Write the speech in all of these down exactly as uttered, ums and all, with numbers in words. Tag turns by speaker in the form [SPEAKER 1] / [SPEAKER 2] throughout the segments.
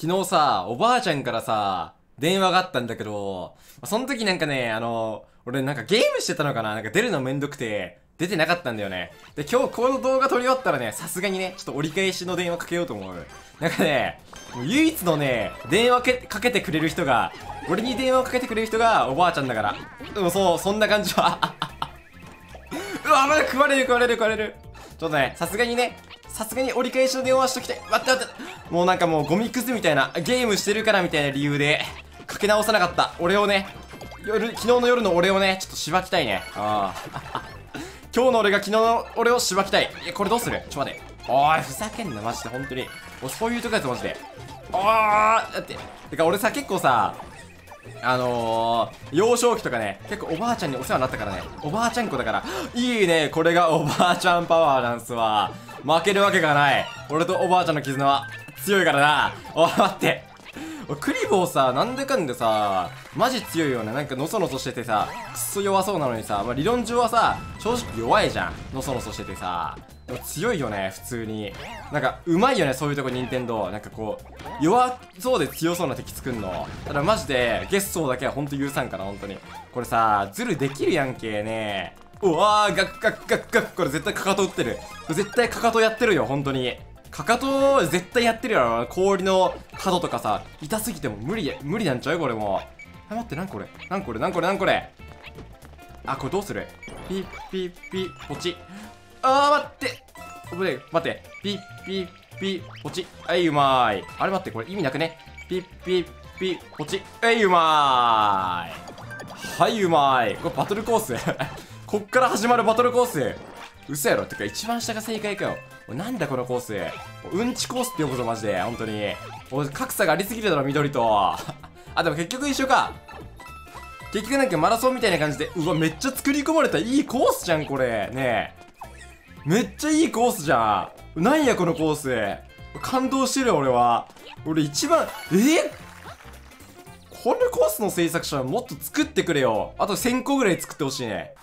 [SPEAKER 1] 昨日さ、おばあちゃんからさ、電話があったんだけど、その時なんかね、あの、俺なんかゲームしてたのかな、なんか出るのめんどくて、出てなかったんだよね。で、今日この動画撮り終わったらね、さすがにね、ちょっと折り返しの電話かけようと思う。なんかね、もう唯一のね、電話けかけてくれる人が、俺に電話かけてくれる人がおばあちゃんだから。でもそう、そんな感じは。うわ、まだ食われる食われる食われる。ちょっとね、さすがにね、さすがに折り返しの電話しときたい。待って待って。もうなんかもうゴミくずみたいな、ゲームしてるからみたいな理由で、かけ直さなかった俺をね、夜、昨日の夜の俺をね、ちょっとしばきたいね。ああ。今日の俺が昨日の俺をしばきたい。いや、これどうする？ちょっと待って。おーい、ふざけんな、マジで、ほんとに。もうそういうとこやつ、マジで。おー、だって、てか俺さ、結構さ、あのー、幼少期とかね、結構おばあちゃんにお世話になったからね、おばあちゃん子だから、いいね、これがおばあちゃんパワーなんすわ。負けるわけがない。俺とおばあちゃんの絆は強いからな。おい、待って。クリボーさ、なんでかんでさ、マジ強いよね。なんかのそのそしててさ、くっそ弱そうなのにさ、まあ、理論上はさ、正直弱いじゃん。のそのそしててさ。でも強いよね、普通に。なんか、うまいよね、そういうとこ、任天堂。なんかこう、弱そうで強そうな敵作んの。ただマジで、ゲッソーだけはほんと許さんから、ほんとに。これさ、ズルできるやんけね。うわー、ガッガッガッガッ。これ絶対かかと打ってる。これ絶対かかとやってるよ、ほんとに。かかと絶対やってるやろ。氷の角とかさ、痛すぎても無理、無理なんちゃうこれもう。あ、待って、なんこれなんこれなんこれなんこれあ、これどうする？ピッピッピッ、ポチ。あー、待って待って、待って。ピッピッピッ、ポチ。はい、うまーい。あれ待って、これ意味なくね？ピッピッピッ、ポチ。はい、うまーい。はい、うまーい。これバトルコースこっから始まるバトルコース。嘘やろ。てか一番下が正解かよ。なんだこのコース。うんちコースって呼ぶぞマジで。本当に俺格差がありすぎるだろ緑とあ、でも結局一緒か。結局なんかマラソンみたいな感じで、うわめっちゃ作り込まれたいいコースじゃんこれねえ。めっちゃいいコースじゃん。なんやこのコース。感動してるよ俺は。俺一番えこのコースの制作者はもっと作ってくれよ。あとせんこぐらい作ってほしいね。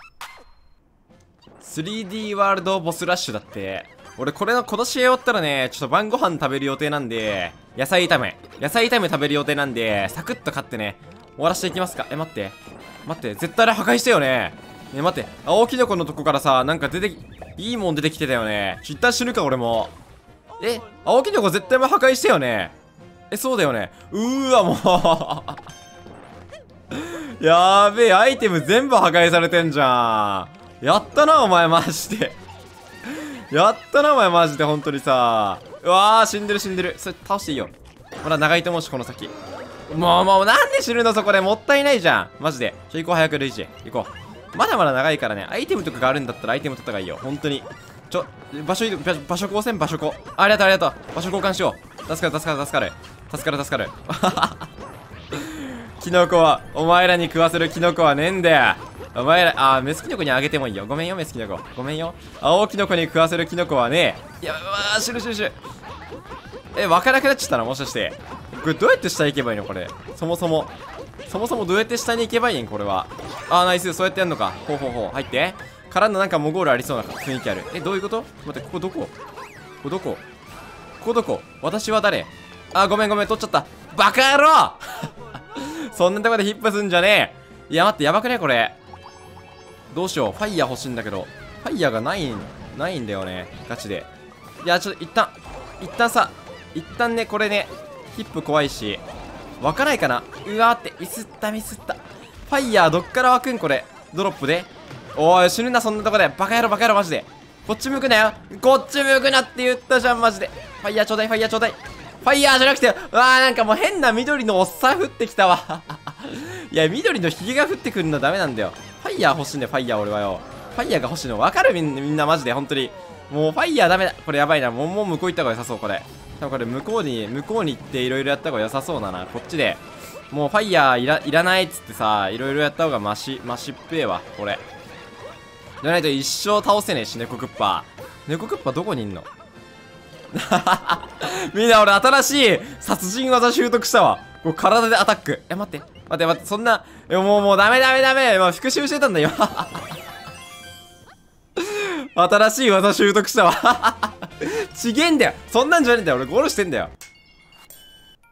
[SPEAKER 1] スリーディー ワールドボスラッシュだって。俺これの今年終わったらね、ちょっと晩ご飯食べる予定なんで、野菜炒め野菜炒め食べる予定なんで、サクッと買ってね終わらせていきますか。え、待って待って、絶対あれ破壊したよね。ね、待って、青キノコのとこからさ、なんか出てきいいもん出てきてたよね。ちょ、一旦死ぬか俺も。え、青キノコ絶対も破壊したよね。え、そうだよね。うーわもうやーべえ、アイテム全部破壊されてんじゃん。やったなお前マジでやったなお前マジで本当にさ。うわー、死んでる死んでる。それ倒していいよ。まだ長いと思うしこの先。もうもうなんで死ぬのそこで。もったいないじゃんマジで。ちょ、行こう早くルイージ行こう。まだまだ長いからね。アイテムとかがあるんだったらアイテム取った方がいいよ本当に。ちょ、場所場場所交換場所交ありがとうありがとう。場所交換しよう。助かる助かる助かる助かる助かるキノコはお前らに食わせるキノコはねえんだよお前ら。あー、メスキノコにあげてもいいよ。ごめんよメスキノコ、ごめんよ。青キノコに食わせるキノコはねえ。いや、うわー、死ぬ死ぬ死ぬ。え、わからなくなっちゃったのもしかして。これどうやって下行けばいいのこれ。そもそもそもそもどうやって下に行けばいいんこれは。あー、ナイス。そうやってやんのか。ほうほうほう。入ってからのなんかモゴールありそうな雰囲気ある。え、どういうこと？待って、ここどこ？ここどこ？ここどこ？私は誰？あー、ごめんごめん、取っちゃった。バカ野郎そんなとこでヒップすんじゃねえ。いや待って、やばくねこれ。どうしよう。ファイヤー欲しいんだけどファイヤーがないんないんだよねガチで。いや、ちょっと一旦一旦さ一旦ね、これねヒップ怖いし湧かないかな。うわーって、ミスったミスった。ファイヤーどっから湧くんこれ。ドロップで。おい死ぬなそんなとこで。バカ野郎バカ野郎マジで。こっち向くなよ。こっち向くなって言ったじゃんマジで。ファイヤーちょうだいファイヤーちょうだい。ファイヤーじゃなくて、うわー、なんかもう変な緑のおっさん降ってきたわいや、緑のひげが降ってくるのダメなんだよ。ファイヤー欲しいんだよファイヤー俺はよ。ファイヤーが欲しいの分かるみんな、みんなマジで本当に。もうファイヤーダメだこれ。やばいな。もうもう向こう行った方が良さそうこれ。多分これ向こうに向こうに行っていろいろやった方が良さそうだな。こっちでもうファイヤーいらいらないっつってさ、いろいろやった方がマシマシっぺーわこれ。じゃないと一生倒せねえし。猫クッパ猫クッパどこにいんのみんな俺新しい殺人技習得したわ。こう体でアタック。え、待って待って待って、そんな。え、もうもうダメダメダメ。まあ、復習してたんだよ新しい技習得したわちげえんだよ。そんなんじゃねえんだよ。俺ゴールしてんだよ。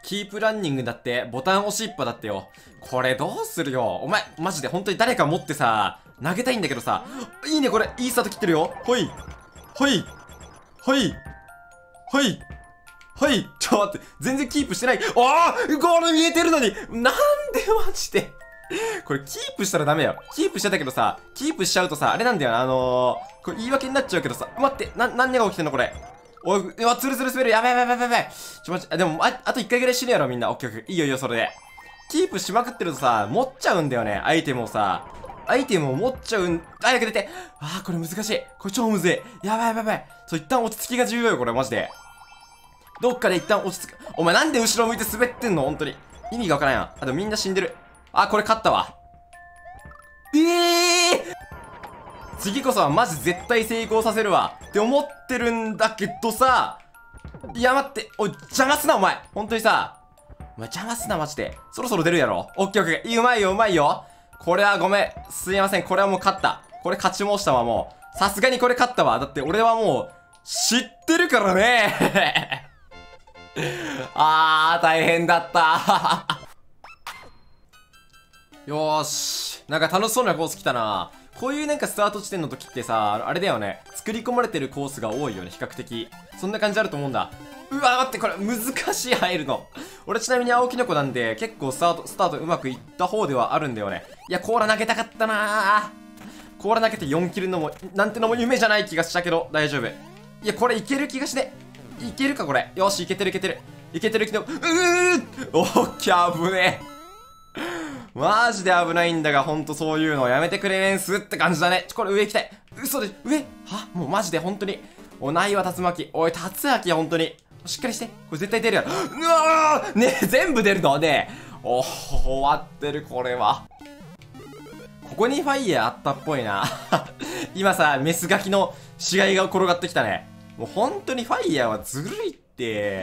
[SPEAKER 1] キープランニングだって、ボタン押しっぱだってよ。これどうするよ。お前、マジで本当に誰か持ってさ、投げたいんだけどさ。いいね、これ。いいスタート切ってるよ。ほい。ほい。ほい。ほい。ほい。ちょ、待って。全然キープしてない。おーゴール見えてるのになんでマジでこれキープしたらダメよ。キープしてたけどさ、キープしちゃうとさ、あれなんだよな、あのー、これ言い訳になっちゃうけどさ、待って、な、何が起きてんのこれ。おい、うわ、つるつる滑る。やべやべやべやべやべ。ちょ、待って、でも、あ、あと一回ぐらい死ぬやろ、みんな。オッケーオッケー。いいよいいよ、それで。キープしまくってるとさ、持っちゃうんだよね、アイテムをさ。アイテムを持っちゃうん、早く出て。あー、これ難しい。これ超むずい。やばいやばいやばい。そう、一旦落ち着きが重要よ、これ、マジで。どっかで一旦落ち着く。お前なんで後ろ向いて滑ってんの本当に。意味がわからんやん。あ、でもみんな死んでる。あ、これ勝ったわ。ええー、次こそはマジ絶対成功させるわって思ってるんだけどさ。いや待って、おい、邪魔すなお前。本当にさ、お前邪魔すなマジで。そろそろ出るやろ。オッケーオッケー。いい、うまいようまいよ。これはごめん。すいません。これはもう勝った。これ勝ち申したわ、もう。さすがにこれ勝ったわ。だって俺はもう、知ってるからね。あー、大変だった。よーし。なんか楽しそうなコース来たな。こういうなんかスタート地点の時ってさ、あれだよね。作り込まれてるコースが多いよね、比較的。そんな感じあると思うんだ。うわ、待って、これ難しい、入るの。俺ちなみに青キノコなんで、結構スタート、スタートうまくいった方ではあるんだよね。いや、コーラ投げたかったなー。コーラ投げてよんキルのも、なんてのも夢じゃない気がしたけど、大丈夫。いや、これいける気がして。いけるか、これ。よし、いけてるいけてる。いけてるけど、うーおっきゃ、危ねえ。マジで危ないんだが、ほんとそういうのやめてくれねんすって感じだね。ちょ、これ上行きたい。嘘で、上はもうマジでほんとに。お、ないわ、竜巻。おい、竜巻ほんとに。しっかりして。これ絶対出るやろ。うわーねえ、全部出るのねえ。おー、終わってる、これは。ここにファイヤーあったっぽいな。今さ、メスガキの死骸が転がってきたね。もう本当にファイヤーはずるいって。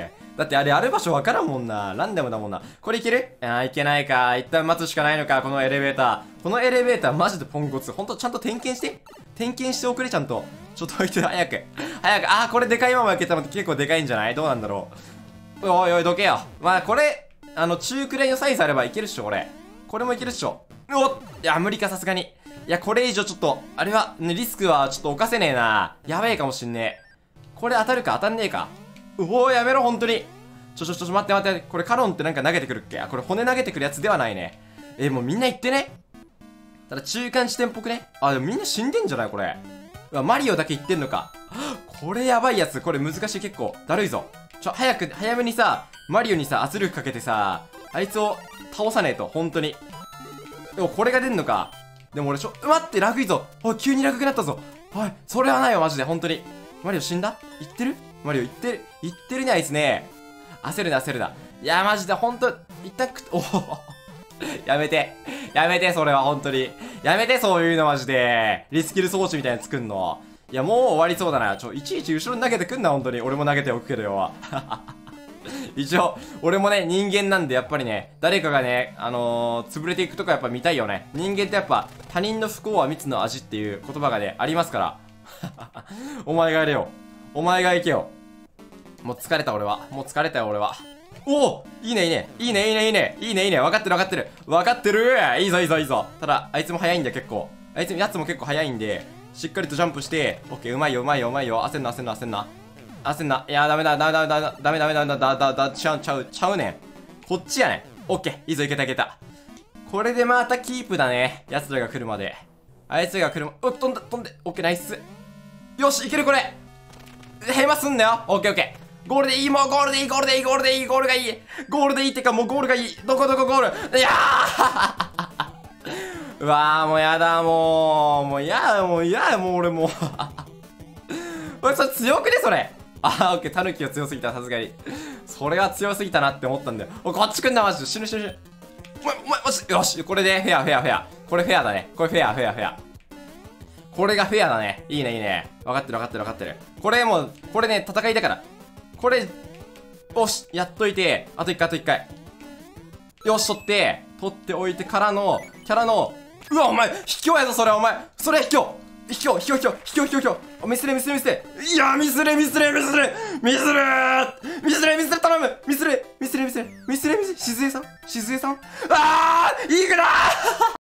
[SPEAKER 1] だってあれある場所わからんもんな。ランダムだもんな。これいける？あー、いけないか。一旦待つしかないのか、このエレベーター。このエレベーターマジでポンコツ。ほんとちゃんと点検して。点検しておくれ、ちゃんと。ちょっと置いて、早く。早く。あー、これでかいままいけたのって結構でかいんじゃない？どうなんだろう。おいおい、どけよ。まあこれ、あの、中くらいのサイズあればいけるっしょ、これ。これもいけるっしょ。おっ、いや、無理か、さすがに。いや、これ以上ちょっと、あれは、ね、リスクはちょっと犯せねえな。やべえかもしんねえ。これ当たるか当たんねえか。うおー、やめろ、ほんとに。ちょちょちょ、待って待って。これカロンってなんか投げてくるっけ？あ、これ骨投げてくるやつではないね。えー、もうみんな言ってね。ただ中間地点っぽくね。あ、でもみんな死んでんじゃないこれ。うわ、マリオだけ言ってんのか。これやばいやつ。これ難しい、結構。だるいぞ。ちょ、早く、早めにさ、マリオにさ、圧力かけてさ、あいつを倒さねえと、ほんとに。でもこれが出んのか。でも俺ちょ、待って、ラグいぞ。おい、急にラグくなったぞ。おい、それはないよ、マジで、ほんとに。マリオ死んだ？言ってる？マリオ言ってる、言ってるね、あいつね。焦るな、焦るな。いや、マジで、ほんと、痛くて、おおやめて。やめて、それは、ほんとに。やめて、そういうの、マジで。リスキル装置みたいなの作んの。いや、もう終わりそうだな。ちょ、いちいち後ろに投げてくんな、ほんとに。俺も投げておくけどよ。一応、俺もね、人間なんで、やっぱりね、誰かがね、あのー、潰れていくとかやっぱ見たいよね。人間ってやっぱ、他人の不幸は蜜の味っていう言葉がね、ありますから。お前がやれよ。お前が行けよ。もう疲れた俺は。もう疲れたよ俺は。おお、いいねいいね。いいねいいねいいね。いいねいいね。分かってる分かってる。分かってる。いいぞいいぞいいぞ。ただ、あいつも早いんだ結構。あいつ、やつも結構早いんで、しっかりとジャンプして、オッケー、うまいようまいようまいよ。焦んな焦んな焦んな。焦んな。いやー、ダメだダメだダメだダメだダメだダメだダメだちゃうちゃうちゃうねん。こっちやねん。オッケー、いいぞいけたいけた。これでまたキープだね。奴らが来るまで。あいつが来るま、おっ、飛んだ飛んで。オッケー、ナイス。よし、いけるこれ。ヘマすんなよ。オッケーオッケー。ゴールでいい、もうゴールでいい、ゴールでいい、ゴールでいい、ゴールがいい。ゴールでいいってか、もうゴールがいい。どこどこゴール。いやーうわー、もうやだ、もう。もうやだ、もうやだ、もう俺もう。おい、それ強くね、それ。あー、オッケー、タヌキが強すぎた、さすがに。それは強すぎたなって思ったんだよ。おい、こっち来んな、マジで。死ぬ死ぬ死ぬ。お前、お前、マジで。よし、これでフェア、フェア、フェア。これフェアだね。これフェア、フェア、フェア。これがフェアだね。いいね、いいね。分かってる、分かってる、分かってる。これもう、これね、戦いだから。これ、よし、やっといて、あと一回、あと一回。よし、取って、取っておいてからの、キャラの、うわ、お前、卑怯やぞ、それ、お前。それ、卑怯。卑怯、卑怯、卑怯、卑怯、卑怯、卑怯。ミスれ、ミスれ、ミスれ。いや、ミスれ、ミスれ、ミスれ。ミスれミスれ、ミスれ、頼む。ミスれ、ミスれ、 見せて、見せて、見せて、しずえさんしずえさんあーいいかなー